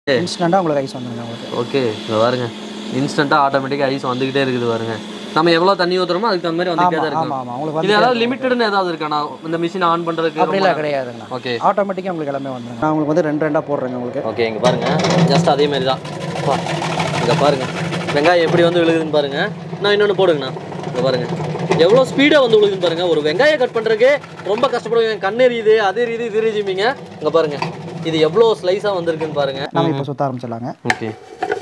இன்ஸ்டன்ட்டா உங்களுக்கு ஐஸ் வந்துருங்க உங்களுக்கு. ஓகே பாருங்க இன்ஸ்டன்ட்டா ஆட்டோமேட்டிக்கா ஐஸ் வந்துகிட்டே இருக்குது பாருங்க. நம்ம எவ்வளவு தண்ணி ஊத்துறோமோ அதுக்கு தகுந்த மாதிரி வந்துட்டே தான் இருக்கு. ஆமா ஆமா உங்களுக்கு இது ஏதாவது லிமிட்டட்னு ஏதாவது இருக்கானா இந்த மிஷின் ஆன் பண்றதுக்கு? அப்படிலாம் கிடையாதுங்க. ஓகே ஆட்டோமேட்டிக்கா உங்களுக்கு எல்லாமே வந்துருங்க. நான் உங்களுக்கு வந்து ரெண்டு ரெண்டா போடுறேங்க உங்களுக்கு. ஓகே இங்க பாருங்க ஜஸ்ட் அதே மாதிரி தான். இங்க பாருங்க வெங்காயம் எப்படி வந்து விழுகுதுன்னு பாருங்க. நான் இன்னொன்னு போடுங்கண்ணா. இங்க பாருங்க எவ்வளோ ஸ்பீடாக வந்து விழுகுதுன்னு பாருங்க. ஒரு வெங்காயம் கட் பண்ணுறதுக்கு ரொம்ப கஷ்டப்படுவேன். கண் எரியுது அது எரியுது இது எரியுமீங்க. இங்கே பாருங்க இது எவ்வளோ ஸ்லைஸாக வந்திருக்குன்னு பாருங்க. நம்ம இப்போ சுத்த ஆரம்பிச்சிடலாங்க. ஓகே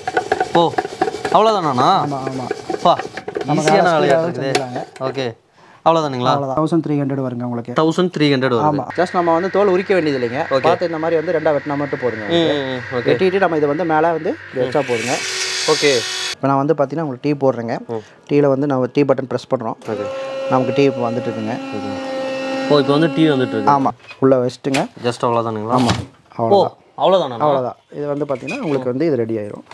ஓ அவ்வளோதானா? ஆமாம் ஆமாம் பா ஈஸியான வேலையாக இருக்குது. ஓகே அவ்வளோதானுங்களா? 1300 வருங்க உங்களுக்கு. 1300 வரும். ஆமாம் ஜஸ்ட் நம்ம வந்து தோல் உரிக்க வேண்டியது இல்லைங்க. பார்த்து இந்த மாதிரி வந்து ரெண்டா வெட்டினா மட்டும் போடுங்க. வெட்டிட்டு நம்ம இதை வந்து மேலே வந்து வச்சா போடுங்க. ஓகே இப்போ நான் வந்து பார்த்தீங்கன்னா உங்களுக்கு டீ போடுறேங்க. டீயில் வந்து நம்ம டீ பட்டன் ப்ரெஸ் பண்ணுறோம். நமக்கு டீ இப்போ வந்துட்டு இருக்குங்க. ஓ இப்போ வந்து டீ வந்துட்டு இருக்கு. ஆமாம் உள்ளே வச்சுட்டுங்க. ஜஸ்ட் அவ்வளோதானுங்களா? ஆமாம் அவ்வளோதான். அவ்வளோதானா? அவ்வளோதான். இது வந்து பார்த்தீங்கன்னா உங்களுக்கு வந்து இது ரெடி ஆயிரும்.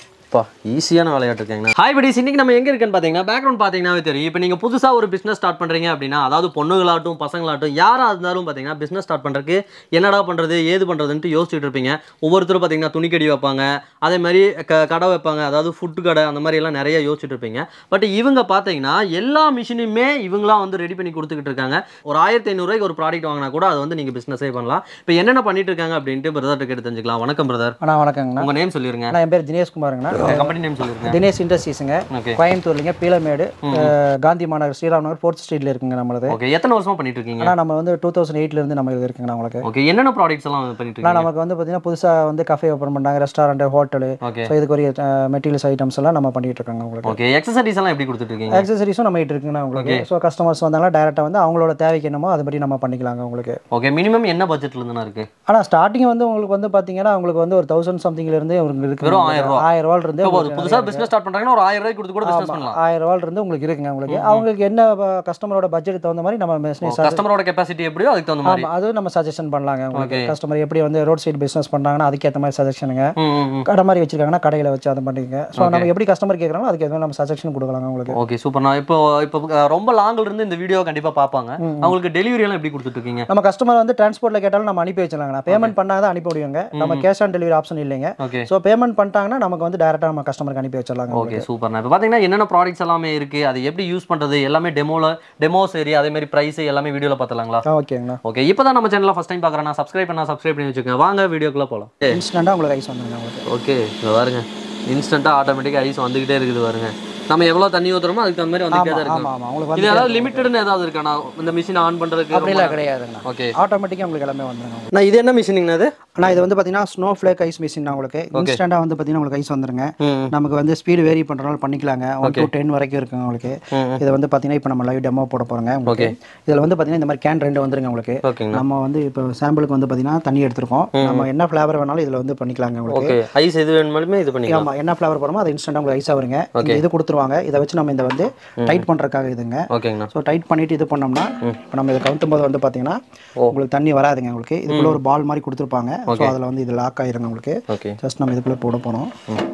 ஈஸியான விளையாட்டு இருக்காங்க. ஹாய் படிஸ், இன்னைக்கு நம்ம எங்க இருக்குன்னு பாத்தீங்கன்னா பேக்ரவுண்ட் பாத்தீங்கன்னாவே தெரியும். இப்போ நீங்க புதுசா ஒரு பிசினஸ் ஸ்டார்ட் பண்றீங்க அப்படின்னா, அதாவது பொண்ணுகளாட்டும் பசங்களாட்டும் யாரா இருந்தாலும் பாத்தீங்கன்னா பிசினஸ் ஸ்டார்ட் பண்றதுக்கு என்னடா பண்றது ஏது பண்றதுன்னு யோசிச்சுட்டு இருப்பீங்க. ஒவ்வொருத்தரும் பாத்தீங்கன்னா துணிக்கடி வைப்பாங்க, அதே மாதிரி கடை வைப்பாங்க, அதாவது ஃபுட் கடை அந்த மாதிரி எல்லாம் நிறைய யோசிச்சுட்டு இருப்பீங்க. பட் இவங்க பாத்தீங்கன்னா எல்லா மிஷினுமே இவங்களா வந்து ரெடி பண்ணி கொடுத்துக்கிட்டு இருக்காங்க. ஒரு 1500 ரூபாய்க்கு ஒரு ப்ராடக்ட் வாங்கினா கூட அது வந்து நீங்க பிசினஸே பண்ணலாம். இப்போ என்னென்ன பண்ணிட்டு இருக்காங்க அப்படின்ட்டு பிரதர்ட்ட கேட்டு தெரிஞ்சுக்கலாம். வணக்கம் பிரதர். வணக்கங்க. உங்க நேம் சொல்லிருங்க. என் பேர் தினேஷ் குமாருங்கண்ணா. கம்பெனி நேம் சொல்லிருங்க. தினேஷ் இண்டஸ்ட்ரீஸ்ங்க. கோயம்புத்தூர்லங்க பீலமேடு காந்தி மாநகர் ஸ்ரீராம் நகர் 4th ஸ்ட்ரீட்ல இருக்குங்க நம்மளது. ஓகே எத்தனை வருஷமா பண்ணிட்டு இருக்கீங்க? நம்ம வந்து 2008ல இருந்து நம்ம இது இருக்குங்க உங்களுக்கு. ஓகே என்னென்ன ப்ராடக்ட்ஸ் எல்லாம் பண்ணிட்டு இருக்கீங்க? நமக்கு வந்து பாத்தீங்கன்னா புதுசா வந்து கஃபே ஓபன் பண்றாங்க, ரெஸ்டாரண்ட், ஹோட்டல். சோ இதுக்கு ஒரு மெட்டீரியல்ஸ் ஐட்டம்ஸ் எல்லாம் நம்ம பண்ணிட்டு இருக்காங்க உங்களுக்கு. ஓகே எக்ஸசரிஸ் எல்லாம் எப்படி கொடுத்துட்டு இருக்கீங்க? எக்ஸசரிஸும் நம்ம கிட்ட இருக்குங்க உங்களுக்கு. சோ கஸ்டமர்ஸ் வந்தாங்கன்னா டைரக்டா வந்து அவங்களோட தேவைக்கு என்னமோ அதுபடி நம்ம பண்ணிக்கலாங்க உங்களுக்கு. ஓகே மினிமம் என்ன பட்ஜெட்ல இருந்து இருக்கு? ஆனா ஸ்டார்டிங் வந்து உங்களுக்கு வந்து பாத்தீங்கன்னா உங்களுக்கு வந்து ஒரு 1000 சம்திங்ல இருந்து இருக்கு. வெறும் 1000 ரூபாயில இருந்து புதுசா பிசினஸ் ஸ்டார்ட் பண்றாங்கன்னா ஒரு 1000 ரூபாய் கொடுத்து கூட பிசினஸ் பண்ணலாம். 1000 ரூபாயில இருந்து உங்களுக்கு இருக்குங்க உங்களுக்கு. அவங்களுக்கு என்ன கஸ்டமரோட பட்ஜெட் தகுந்த மாதிரி நம்ம பிசினஸ் கஸ்டமரோட கெபாசிட்டி எப்படியோ அதுக்கு தகுந்த மாதிரி அது நம்ம சஜஷன் பண்ணலாங்க உங்களுக்கு. கஸ்டமர் எப்படி வந்து ரோட் சைடு பிசினஸ் பண்றாங்கன்னா அதுக்கு ஏத்த மாதிரி சஜஷனுங்க. கடை மாதிரி வச்சிருக்காங்கன்னா கடையில வச்சு அதை பண்ணிக்கங்க. சோ நம்ம எப்படி கஸ்டமர் கேக்குறாங்களோ அதுக்கு ஏத்த மாதிரி நம்ம சஜஷன் கொடுக்கலாங்க உங்களுக்கு. Okay super. நான் இப்போ ரொம்ப லாங்ல இருந்து இந்த வீடியோ கண்டிப்பா பாப்பாங்க. அவங்களுக்கு டெலிவரி எல்லாம் எப்படி கொடுத்துட்டு இருக்கீங்க? நம்ம கஸ்டமர் வந்து டிரான்ஸ்போர்ட்ல கேட்டாலும் நம்ம அனுப்பி வச்சிடலாங்க. பேமெண்ட் பண்ணா தான் அனுப்பி விடுவாங்க. நம்ம கேஷ் ஆன் டெலிவரி ஆப்ஷன் இல்லைங்க. சோ பேமெண்ட் பண்ணிட்டாங்கன்னா நமக்கு வந்து டைரக்டா நம்ம கஸ்டமருக்கு அனுப்பி வச்சிடலாங்க. Okay super. இப்போ பாத்தீங்கன்னா என்னென்ன ப்ராடக்ட்ஸ் எல்லாமே இருக்கு, அது எப்படி யூஸ் பண்றது எல்லாமே டெமோ சரி, அதே மாதிரி பிரைஸ் எல்லாமே வீடியோல பார்த்தலாங்களா? ஓகேங்களா. ஓகே இப்போதான் நம்ம சேனலை ஃபர்ஸ்ட் டைம் பார்க்குறேன்னா சப்ஸ்கிரைப் பண்ணி வச்சுக்கோங்க. வாங்க வீடியோக்குள்ள போகலாம். இன்ஸ்டன்ட்டா உங்களுக்கு ஐஸ் வந்துருங்க உங்களுக்கு. ஓகே பாருங்க இன்ஸ்டன்ட்டா ஆட்டோமேட்டிக்கா ஐஸ் வந்துகிட்டே இருக்குது பாருங்க. நம்ம எவ்வளவு தண்ணி ஊத்துறோமோ அதுக்கு தகுந்த மாதிரி வந்துட்டே தான் இருக்கு. இது ஏதாவது லிமிட்டட்னு ஏதாவது இருக்கானா இந்த மிஷின் ஆன் பண்றதுக்கு? அப்படிலாம் கிடையாதுங்க. ஓகே ஆட்டோமேட்டிக்கா உங்களுக்கு எல்லாமே வந்துருங்க. நான் இது என்ன மிஷினுங்க அது? நான் இது வந்து பாத்தீங்கன்னா ஸ்னோ ஃப்ளேக் ஐஸ் மிஷின் உங்களுக்கு. இன்ஸ்டன்ட்டா வந்து பாத்தீங்கன்னா உங்களுக்கு ஐஸ் வந்துருங்க. நமக்கு வந்து ஸ்பீடு வேரி பண்றனால பண்ணிக்கலாங்க. 1 to 10 வரைக்கும் இருக்குங்க உங்களுக்கு. இது வந்து பாத்தீங்கன்னா இப்போ நம்ம லைவ் டெமோ போட போறோங்க உங்களுக்கு. இதுல வந்து பாத்தீங்கன்னா இந்த மாதிரி கேன் 2 வந்துருங்க உங்களுக்கு. நம்ம வந்து இப்போ சாம்பிளுக்கு வந்து பாத்தீங்கன்னா தண்ணி எடுத்துறோம். நம்ம என்ன ஃப்ளேவர் வேணாலும் இதுல வந்து பண்ணிக்கலாங்க உங்களுக்கு. ஓகே ஐஸ் எது வேணுமாலுமே இது பண்ணிக்கலாம். ஆமா என்ன ஃப்ளேவர் போறோமோ அது இன்ஸ்டன்ட்டா உங்களுக்கு ஐஸா வருங்க. இது கொடுத்துருவாங்க. இத வச்சு நம்ம இந்த வந்து டைட் பண்றதுக்காக இதுங்க. ஓகேங்கண்ணா. சோ டைட் பண்ணிட்டு இது பண்ணோம்னா இப்போ நம்ம இத கவுத்தும் போது வந்து பாத்தீங்கன்னா உங்களுக்கு தண்ணி வராதுங்க உங்களுக்கு. இதுக்குள்ள ஒரு பால் மாதிரி கொடுத்துருப்பாங்க. சோ அதுல வந்து இது லாக் ஆயிருங்க உங்களுக்கு. ஜஸ்ட் நம்ம இதுக்குள்ள போட போறோம்.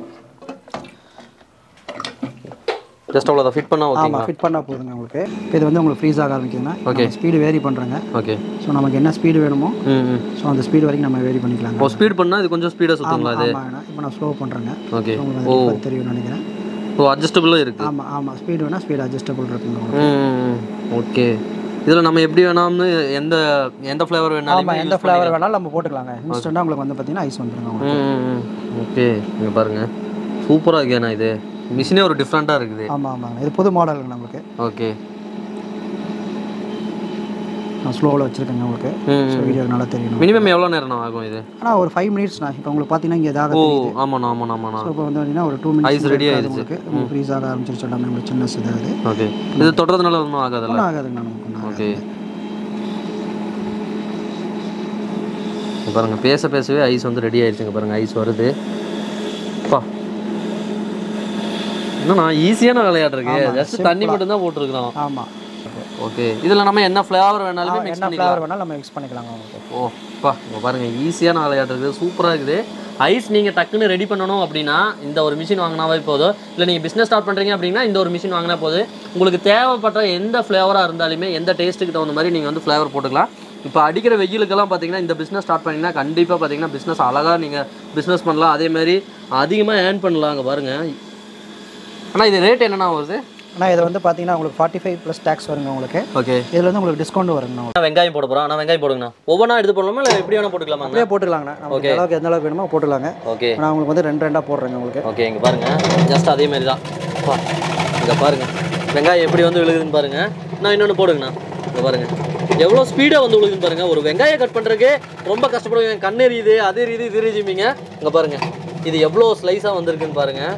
ஜஸ்ட் அவ்வளவுதான் ஃபிட் பண்ணா ஓகேங்களா? ஆமா ஃபிட் பண்ணா போதுங்க உங்களுக்கு. இது வந்து உங்களுக்கு ஃப்ரீஸ் ஆக ஆரம்பிக்குதுன்னா ஸ்பீடு வேரி பண்றங்க. ஓகே சோ நமக்கு என்ன ஸ்பீடு வேணுமோ சோ அந்த ஸ்பீடு வரைக்கும் நம்ம வேரி பண்ணிக்கலாம். ஓ ஸ்பீட் பண்ணா இது கொஞ்சம் ஸ்பீடா சுத்துங்களா இது? ஆமா இப்போ நான் ஸ்லோ பண்றேங்க. ஓகே ஓ தெரியும் நினைக்கிறேன். ஓ அட்ஜஸ்டபிளும் இருக்கு. ஆமா ஸ்பீடு வேணா ஸ்பீடு அட்ஜஸ்டபிள் இருக்குங்க. ஓகே இதுல நம்ம எப்படி வேணாம்னு எந்த ஃப்ளேவர் வேணாலும் ஆமா எந்த ஃப்ளேவர் வேணாலும் நம்ம போட்டுக்கலாங்க. இன்ஸ்டன்ட்டா உங்களுக்கு வந்து பாத்தீங்கன்னா ஐஸ் வந்துருங்க உங்களுக்கு. ஓகே இங்க பாருங்க சூப்பரா இருக்கேனா இது மிஷினே ஒரு டிஃபரண்டா இருக்குது. ஆமா இது புது மாடலுங்க நமக்கு. ஓகே நான் ஸ்லோவில் வச்சிருக்கேங்க உங்களுக்கு. ஸோ வீடியோ நல்லா தெரியும். மினிமம் எவ்வளோ நேரம் ஆகும் இது? ஆனால் ஒரு 5 மினிட்ஸ்ண்ணா. இப்போ உங்களுக்கு பார்த்தீங்கன்னா இங்கே ஏதாவது ஆமாண்ணா. ஸோ இப்போ வந்து பார்த்தீங்கன்னா ஒரு 2 மினிட்ஸ் ஐஸ் ரெடி ஆயிடுச்சு. உங்களுக்கு ஃப்ரீஸ் ஆக ஆரம்பிச்சிருச்சு எல்லாமே உங்களுக்கு சின்ன இதாகுது. ஓகே இது தொடுறதுனால ஒன்றும் ஆகாதுல்ல? ஒன்றும் ஆகாதுங்கண்ணா நமக்கு. ஓகே பாருங்க பேசவே ஐஸ் வந்து ரெடி ஆயிடுச்சுங்க பாருங்க. ஐஸ் வருது. பா என்னண்ணா ஈஸியான விளையாட்டு இருக்கு. ஜஸ்ட் தண்ணி மட்டும் தான் போட்டுருக்கோம். ஆமாம் ஓகே இதில் நம்ம என்ன ஃப்ளேவர் வேணாலுமே என்ன ஃப்ளேவர் வேணாலும் நம்ம மிக்ஸ் பண்ணிக்கலாங்க உங்களுக்கு. ஓ பா இங்கே பாருங்கள் ஈஸியான விளையாட்டு இருக்குது. சூப்பராக இருக்குது. ஐஸ் நீங்கள் டக்குன்னு ரெடி பண்ணணும் அப்படின்னா இந்த ஒரு மிஷின் வாங்கினாவே போதும். இல்லை நீங்கள் பிஸ்னஸ் ஸ்டார்ட் பண்ணுறீங்க அப்படின்னா இந்த ஒரு மிஷின் வாங்கினா போதும். உங்களுக்கு தேவைப்பட்ட எந்த ஃப்ளேவராக இருந்தாலுமே எந்த டேஸ்ட்டுக்கு தகுந்த மாதிரி நீங்கள் வந்து ஃப்ளேவர் போட்டுக்கலாம். இப்போ அடிக்கிற வெயிலுக்கெல்லாம் பார்த்தீங்கன்னா இந்த பிஸ்னஸ் ஸ்டார்ட் பண்ணிங்கன்னா கண்டிப்பாக பார்த்தீங்கன்னா பிஸ்னஸ் அழகாக நீங்கள் பிஸ்னஸ் பண்ணலாம். அதேமாதிரி அதிகமாக ஏர்ன் பண்ணலாம். அங்கே பாருங்கள். ஆனால் இது ரேட் என்னென்னா வருது? ஆனால் இது வந்து பார்த்தீங்கன்னா உங்களுக்கு 45 + டேக்ஸ் வருங்க உங்களுக்கு. ஓகே. இதில் வந்து உங்களுக்கு டிஸ்கவுண்ட் வருங்கண்ணா. வெங்காயம் போட போகிறோம். ஆனால் வெங்காயம் போடுங்கண்ணா. ஒவ்வொன்றா எடுத்து போடலாமா இல்லை எப்படி வேணால் போட்டுக்கலாமா? அப்படியே போட்டுக்கலாங்கண்ணா. ஓகே. எந்த அளவுக்கு வேணுமோ போட்டுக்கலாங்க. ஓகே. நான் உங்களுக்கு வந்து 2 போடுறேங்க உங்களுக்கு. ஓகே. இங்கே பாருங்கள், ஜஸ்ட் அதே மாதிரி தான். இங்கே பாருங்கள் வெங்காயம் எப்படி வந்து விழுகுதுன்னு பாருங்கள். நான் இன்னொன்று போடுங்கண்ணா. இங்கே பாருங்கள் எவ்வளோ ஸ்பீடாக வந்து விழுகுதுன்னு பாருங்கள். ஒரு வெங்காயம் கட் பண்ணுறதுக்கு ரொம்ப கஷ்டப்படுவேன். கண் எரியுது, அது எரியுது, இது எரியுதுமீங்க. இங்கே பாருங்கள் இது எவ்வளோ ஸ்லைஸாக வந்திருக்குன்னு பாருங்கள்.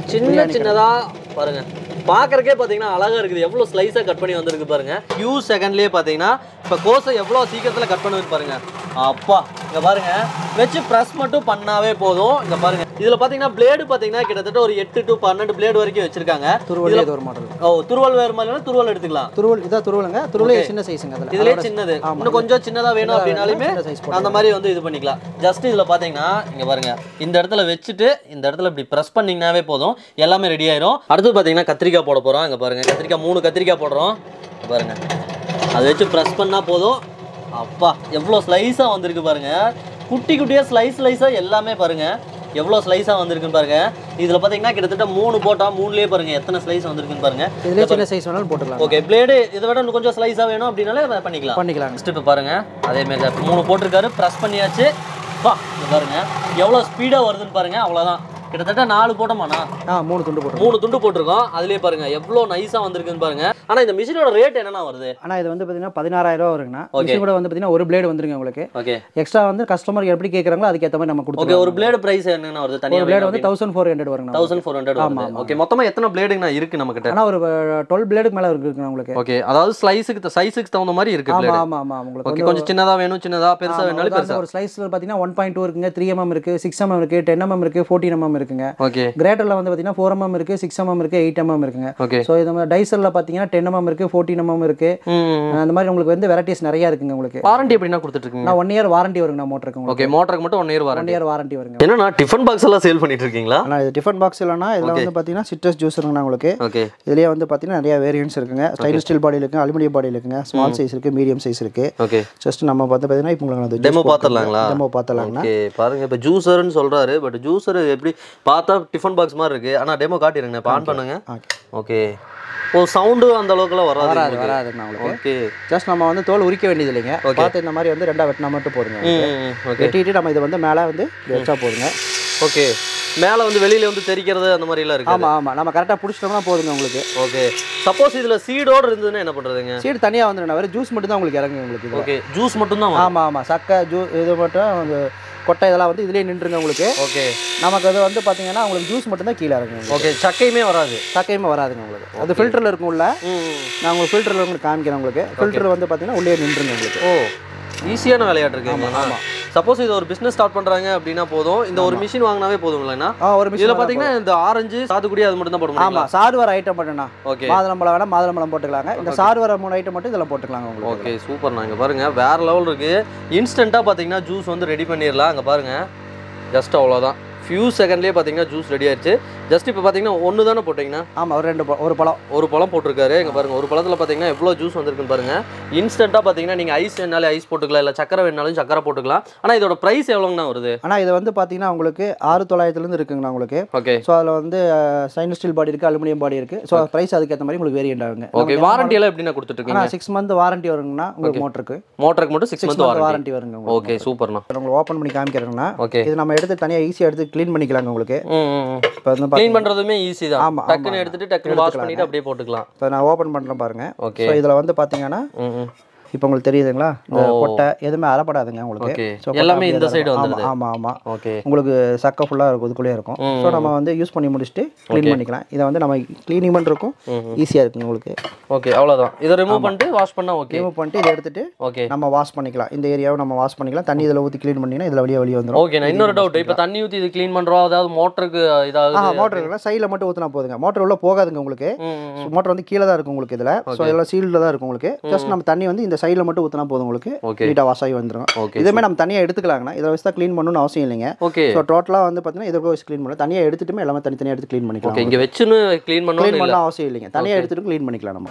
சின்னதாக பாருங்கள். பார்க்குறக்கே பார்த்தீங்கன்னா அழகாக இருக்குது. எவ்வளோ ஸ்லைஸாக கட் பண்ணி வந்திருக்கு பாருங்கள். ஃபியூ செகண்ட்லேயே பார்த்தீங்கன்னா இப்போ கோஸை எவ்வளோ சீக்கிரத்தில் கட் பண்ணுது பாருங்கள். அப்பா இங்கே பாருங்கள் வச்சு ப்ரெஸ் மட்டும் பண்ணாவே போதும். இங்கே பாருங்கள் இதில் பார்த்தீங்கன்னா பிளேடு பார்த்தீங்கன்னா கிட்டத்தட்ட ஒரு 8 to 12 பிளேடு வரைக்கும் வச்சிருக்காங்க. துருவல் இது ஒரு மாடல். துருவல் வேறு மாதிரி துருவல் எடுத்துக்கலாம். துருவல் இதான் துருவலுங்க. துருவலே சின்ன சைஸுங்க. இதுலேயே சின்னது. இன்னும் கொஞ்சம் சின்னதாக வேணும் அப்படின்னாலுமே அந்த மாதிரி வந்து இது பண்ணிக்கலாம். ஜஸ்ட் இதில் பார்த்தீங்கன்னா இங்கே பாருங்கள் இந்த இடத்துல வச்சுட்டு இந்த இடத்துல இப்படி ப்ரெஸ் பண்ணிங்கனாவே போதும், எல்லாமே ரெடி ஆயிரும். அடுத்து பார்த்தீங்கன்னா கத்திரிக்காய் போட போகிறோம். இங்கே பாருங்கள் கத்திரிக்காய் 3 கத்திரிக்காய் போடுறோம். பாருங்கள் அதை வச்சு ப்ரெஸ் பண்ணால் போதும். அப்பா எவ்வளோ ஸ்லைஸாக வந்திருக்கு பாருங்கள். குட்டி குட்டியாக ஸ்லைஸாக எல்லாமே பாருங்கள் எவ்வளோ ஸ்லைஸாக வந்திருக்குன்னு பாருங்கள். இதில் பார்த்தீங்கன்னா கிட்டத்தட்ட 3 போட்டால் 3லேயே பாருங்கள் எத்தனை ஸ்லைஸ் வந்திருக்குன்னு பாருங்கள். இதில் சின்ன சைஸ் வேணாலும் போட்டுக்கலாம். ஓகே. பிளேடு இதை விட இன்னும் கொஞ்சம் ஸ்லைஸாக வேணும் அப்படின்னாலே பண்ணிக்கலாம். நெக்ஸ்ட் இப்போ பாருங்கள் அதேமாரி தான் 3 போட்டிருக்காரு. ப்ரெஸ் பண்ணியாச்சு. பாருங்கள் எவ்வளோ ஸ்பீடாக வருதுன்னு பாருங்கள். அவ்வளோதான். கிட்டத்தட்ட 4 போட்டோமாண்ணா? 3 துண்டு போட்டு 3 துண்டு போட்டிருக்கோம். அதுலேயே பாருங்க எவ்வளோ நைஸாக வந்திருக்குன்னு பாருங்க. ஆனால் இந்த மிஷினோட ரேட் என்னென்ன வருது? ஆனால் இது வந்து பார்த்தீங்கன்னா 16,000 ரூபா வருங்கண்ணா. மிஷின் கூட வந்து பார்த்தீங்கன்னா ஒரு பிளேடு வந்துருங்க உங்களுக்கு. ஓகே. எக்ஸ்ட்ரா வந்து கஸ்டமர் எப்படி கேட்குறாங்களோ அதுக்கேற்ற மாதிரி நம்ம கொடுத்துருவோம். ஓகே. ஒரு பிளேடு பிரைஸ் என்னென்ன வருது? தனியாக பிளேடு வந்து 1400 வருங்க. 1400. ஆமாம். ஓகே. மொத்தமாக எத்தனை பிளேடுங்கண்ணா இருக்குது நம்ம கிட்ட? ஆனால் ஒரு 12 பிளேடுக்கு மேலே இருக்குங்க உங்களுக்கு. ஓகே. அதாவது சைஸுக்கு தகுந்த மாதிரி இருக்கு. ஆமாம் ஆமாம். உங்களுக்கு ஓகே. கொஞ்சம் சின்னதாக வேணும், சின்னதாக பெருசாக வேணாலும் பெருசாக. ஒரு ஸ்லைஸில் பார்த்தீங்கன்னா 1.2 இருக்குங்க, 3 mm இருக்கு, 6 mm இருக்கு, 10 mm இருக்கு, 14 mm இருக்குங்க. ஓகே. கிரேட்டர்ல வந்து பாத்தீங்கன்னா 4 mm இருக்கு, 6 mm இருக்கு, 8 mm இருக்குங்க. சோ இது டைசர்ல பாத்தீங்கன்னா 10 mm இருக்கு, 14 mm இருக்கு. அந்த மாதிரி உங்களுக்கு வந்து வெரைட்டிஸ் நிறைய இருக்குங்க உங்களுக்கு. வாரண்டி எப்படினா கொடுத்துட்டு இருக்கீங்க? நான் 1 இயர் வாரண்டி வருங்க நான் மோட்டருக்கு. ஓகே. மோட்டருக்கு மட்டும் 1 இயர் வாரண்டி. 1 இயர் வாரண்டி வருங்க. என்னன்னா டிஃபன் பாக்ஸ் எல்லாம் சேல் பண்ணிட்டு இருக்கீங்களா? நான் இது டிஃபன் பாக்ஸ் இல்லனா இதல வந்து பாத்தீங்கன்னா சிட்ரஸ் ஜூஸ் இருக்குங்க உங்களுக்கு. ஓகே. இதுலயே வந்து பாத்தீங்கன்னா நிறைய வேரியன்ட்ஸ் இருக்குங்க. ஸ்டைல் ஸ்டீல் பாடில இருக்கு, அலுமினியம் பாடில இருக்குங்க, ஸ்மால் சைஸ் இருக்கு, மீடியம் சைஸ் இருக்கு. ஓகே. ஜஸ்ட் நம்ம பாத்தீங்கன்னா இப்போ உங்களுக்கு டெமோ பாத்துறலாங்களா? டெமோ பாத்துறலாம்னா. ஓகே. பாருங்க இப்ப ஜூஸர்னு சொல்றாரு. பட் ஜூஸர் எப்படி பார்த்தா டிஃபன் பாக்ஸ் மாதிரி இருக்கு. ஆனா டெமோ காட்டிடுங்க. இப்ப ஆன் பண்ணுங்க. ஓகே. ஓ சவுண்ட் அந்த அளவுக்குலாம் வராதுங்க உங்களுக்கு. ஓகே. ஜஸ்ட் நம்ம வந்து தோல் உரிக்க வேண்டியது இல்லைங்க. பார்த்து இந்த மாதிரி வந்து ரெண்டா வெட்டினா மட்டும் போடுங்க. ஓகே. வெட்டிட்டு நம்ம இத வந்து மேலே வந்து வெச்சா போடுங்க. ஓகே. மேலே வந்து வெளியில வந்து தெரிக்கிறது அந்த மாதிரி எல்லாம் இருக்கு. ஆமா ஆமா. நம்ம கரெக்ட்டா புடிச்சிட்டோம்னா போடுங்க உங்களுக்கு. ஓகே. சப்போஸ் இதுல சீடோட இருந்ததுன்னா என்ன பண்றதுங்க? சீட் தனியா வந்துடுங்க. வெறும் ஜூஸ் மட்டும் தான் உங்களுக்கு இறங்குங்க உங்களுக்கு. ஓகே. ஜூஸ் மட்டும் தான். ஆமா ஆமா. சக்கை ஜூஸ் இது மட்டும் கொட்டை இதெல்லாம் வந்து இதுலயே நின்றுங்க உங்களுக்கு. ஓகே. நமக்கு அது வந்து பாத்தீங்கன்னா உங்களுக்கு ஜூஸ் மட்டும் தான் கீழ இறங்குங்க. ஓகே. சக்கையுமே வராதுங்க உங்களுக்கு. அது ஃபில்டர்ல இருக்கும் உள்ள. நான் உங்களுக்கு ஃபில்டர்ல உங்களுக்கு காமிக்கிறேன் உங்களுக்கு. ஃபில்டர் வந்து பாத்தீங்கன்னா உள்ளே நின்றுங்க உங்களுக்கு. ஓ ஈஸியான விளையாட்டு இருக்குங்க. ஆமா. சப்போஸ் இது ஒரு பிசினஸ் ஸ்டார்ட் பண்றாங்க அப்படினா போதும் இந்த ஒரு மிஷின் வாங்குனாவே போதுங்களா? ஒரு மிஷின். இதுல பாத்தீங்கன்னா இந்த ஆரஞ்சு சாத்துக்குடி அது மட்டும் தான் போட முடியும். ஆமா. சாறு வர ஐட்டம் மட்டும்னா. ஓகே. மாதுளம்பழம் வேணா மாதுளம்பழம் போட்டுக்கலாங்க. இந்த சாறு வர 3 ஐட்டம் மட்டும் இதெல்லாம் போட்டுக்கலாங்க உங்களுக்கு. Okay super. நான் இங்க பாருங்க வேற லெவல் இருக்கு. இன்ஸ்டன்ட்டா பாத்தீங்கன்னா ஜூஸ் வந்து ரெடி பண்ணிரலாம். அங்க பாருங்க ஜஸ்ட் அவ்வளவுதான். ஃபியூ செகண்ட்லயே பாத்தீங்கன்னா ஜூஸ் ரெடி ஆயிருச்சு. ஜஸ்ட் இப்போ பாத்தீங்கன்னா ஒன்னு தான போட்டீங்கன்னா? ஆமா ஒரு பழம் போட்டுருக்காரு. இங்க பாருங்க ஒரு பழத்துல பாத்தீங்கன்னா எவ்வளவு ஜூஸ் வந்திருக்குன்னு பாருங்க. இன்ஸ்டன்ட்டா பாத்தீங்கன்னா நீங்க ஐஸ் வேணாலும் ஐஸ் போட்டுக்கலாம், இல்ல சக்கரை வேணாலும் சக்கரை போட்டுக்கலாம். ஆனா இதோட பிரைஸ் எவ்வளவுனா வருது? ஆனா இது வந்து பாத்தீங்கன்னா உங்களுக்கு 6900 இருந்து இருக்குங்க உங்களுக்கு. ஓகே. சோ அதுல வந்து ஸ்டைன்லெஸ் ஸ்டீல் பாடி இருக்கு, அலுமினியம் பாடி இருக்கு. சோ பிரைஸ் அதுக்கு ஏத்த மாதிரி உங்களுக்கு வேரியன்ட் ஆகுங்க. ஓகே. வாரண்டி எல்லாம் எப்படினா கொடுத்துட்டு இருக்கீங்க? 6 month வாரண்டி வருங்கனா உங்களுக்கு மோட்டருக்கு மட்டும் 6 month வாரண்டி வருங்க உங்களுக்கு. ஓகே சூப்பர்ண்ணா. உங்களுக்கு ஓபன் பண்ணி காமிக்கிறேன்னா இது நம்ம எடுத்து தனியா ஈஸியா எடுத்து க்ளீன் பண்ணிக்கலாங்க உங்களுக்கு. இப்போ வந்து க்ளீன் பண்றதுமே ஈஸி தான். ஆமா. டக்குன்னு எடுத்துட்டு டக்குன்னு வாஷ் பண்ணிட்டு அப்படியே போட்டுக்கலாம். இப்போ நான் ஓபன் பண்றேன் பாருங்க. ஓகே. சோ இதுல வந்து பாத்தீங்கன்னா இப்போ உங்களுக்கு தெரியுதுங்களா இந்த கொட்டை எதுவுமே அறப்படாதுங்க உங்களுக்கு. எல்லாமே இந்த சைடு வந்துருது. ஆமா ஆமா. ஓகே. உங்களுக்கு சக்க ஃபுல்லா இருக்கும், இதுக்குள்ளே இருக்கும். சோ நம்ம வந்து யூஸ் பண்ணி முடிச்சிட்டு க்ளீன் பண்ணிக்கலாம். இத வந்து நம்ம க்ளீனிங் பண்றதுக்கும் ஈஸியா இருக்குங்க உங்களுக்கு. ஓகே அவ்வளவுதான். இத ரிமூவ் பண்ணிட்டு வாஷ் பண்ணா ஓகே. ரிமூவ் பண்ணிட்டு இத எடுத்துட்டு ஓகே நம்ம வாஷ் பண்ணிக்கலாம். இந்த ஏரியாவை நம்ம வாஷ் பண்ணிக்கலாம். தண்ணி இதல ஊத்தி க்ளீன் பண்ணினா இதல வெளிய வந்துரும். ஓகே. நான் இன்னொரு டவுட். இப்போ தண்ணி ஊத்தி இது க்ளீன் பண்றோம், அதாவது மோட்டருக்கு இதாவது மோட்டருக்கு சைடுல மட்டும் ஊத்துனா போதுங்க. மோட்டர் உள்ள போகாதுங்க உங்களுக்கு. மோட்டர் வந்து கீழ தான் இருக்கும் உங்களுக்கு இதுல. சோ இதெல்லாம் சீல்ட்ல தான் இருக்கும் உங்களுக்கு. ஜஸ்ட் நம்ம தண்ணி வந்து இந்த சைடுல மட்டும் ஊத்துனா உங்களுக்கு நீட்டா வாஷ் ஆகி வந்துரும். இதுமே நம்ம தனியா எடுத்துக்கலாம்னா இத வச்சு தான் க்ளீன் பண்ணனும்னு அவசியம் இல்லைங்க. சோ டோட்டலா வந்து பாத்தீங்கன்னா இத வச்சு க்ளீன் பண்ணலாம். தனியா எடுத்துட்டுமே எல்லாமே தனியா எடுத்து க்ளீன் பண்ணிக்கலாம். ஓகே. இங்க வெச்சுன்னு க்ளீன் பண்ணனும் அவசியம் இல்லைங்க. தனியா எடுத்துட்டு க்ளீன் பண்ணிக்கலாம் நம்ம.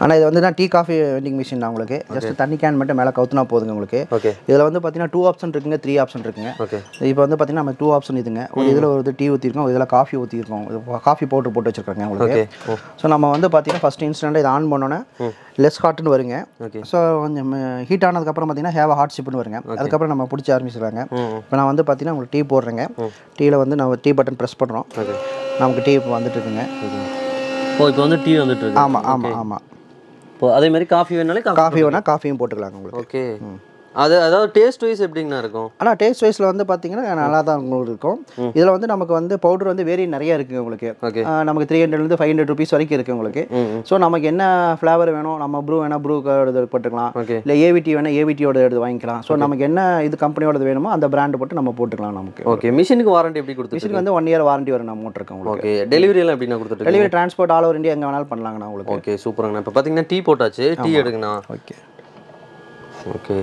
ஆனால் இது வந்து டீ காஃபி வெண்டிங் மிஷின் தான் உங்களுக்கு. ஜஸ்ட் தண்ணி கேன் மட்டும் மேலே கவுத்துனா போதுங்க உங்களுக்கு. ஓகே. இதில் வந்து பார்த்தீங்கன்னா 2 ஆப்ஷன் இருக்குங்க, 3 ஆப்ஷன் இருக்குங்க. ஓகே. இப்போ வந்து பார்த்தீங்கன்னா நம்ம 2 ஆப்ஷன் இதுங்க. ஒரு இதில் ஒரு டீ ஊற்றிருக்கோம், இதில் காஃபி ஊற்றிருக்கோம், காஃபி பவுடர் போட்டு வச்சிருக்காங்க உங்களுக்கு. ஸோ நம்ம வந்து பார்த்தீங்கன்னா ஃபஸ்ட் இன்ஸ்டன்ட் இதை ஆன் பண்ணோன்னே லெஸ் ஹாட்னு வருங்க. ஸோ கொஞ்சம் ஹீட் ஆனதுக்கப்புறம் பார்த்தீங்கன்னா ஹேவ் ஹாட் ஷிப்னு வருங்க. அதுக்கப்புறம் நம்ம பிடிச்சி ஆரம்பிச்சிடலாங்க. இப்போ நான் வந்து பார்த்தீங்கன்னா உங்களுக்கு டீ போடுறேங்க. டீயில் வந்து நம்ம டீ பட்டன் ப்ரெஸ் பண்ணுறோம். நமக்கு டீ இப்போ வந்துட்டு இருக்குங்க. இப்போ வந்து டீ வந்துட்டு இருக்கு. ஆமாம். இப்போ அதே மாதிரி காஃபி வேணாலும் காஃபி வேணால் காஃபியும் போட்டுக்கலாங்க உங்களுக்கு. ஓகே. அதாவது டேஸ்ட் வைஸ் எப்படிங்கண்ணா இருக்கும்? ஆனால் டேஸ்ட் வைஸில் வந்து பார்த்தீங்கன்னா நல்லா தான் உங்களுக்கு இருக்கும். இதில் வந்து நமக்கு வந்து பவுடர் வந்து வேரி நிறைய இருக்குது உங்களுக்கு. நமக்கு 300 to 500 rupees வரைக்கும் இருக்குது உங்களுக்கு. ஸோ நமக்கு என்ன ஃப்ளேவர் வேணும், நம்ம ப்ரூ வேணால் ப்ரூ போட்டுக்கலாம், இல்லை ஏவிடி வேணால் ஏவிடியோட எடுத்து வாங்கிக்கலாம். ஸோ நமக்கு என்ன இது கம்பெனியோட வேணுமோ அந்த பிராண்ட் போட்டு நம்ம போட்டுக்கலாம் நமக்கு. ஓகே. மிஷினுக்கு வாரண்டி எப்படி கொடுத்து? மிஷினுக்கு வந்து 1 year வாரண்டி வரும் நம்ம போட்டிருக்கோம் உங்களுக்கு. ஓகே. டெலிவரி எல்லாம் எப்படின்னா கொடுத்துட்டு? Delivery transport all over India எங்கே வேணாலும் பண்ணலாங்கண்ணா உங்களுக்கு. ஓகே, சூப்பராங்கண்ணா. இப்போ பார்த்தீங்கன்னா டீ போட்டாச்சு, டீ எடுங்கண்ணா. ஓகே. ஓகே.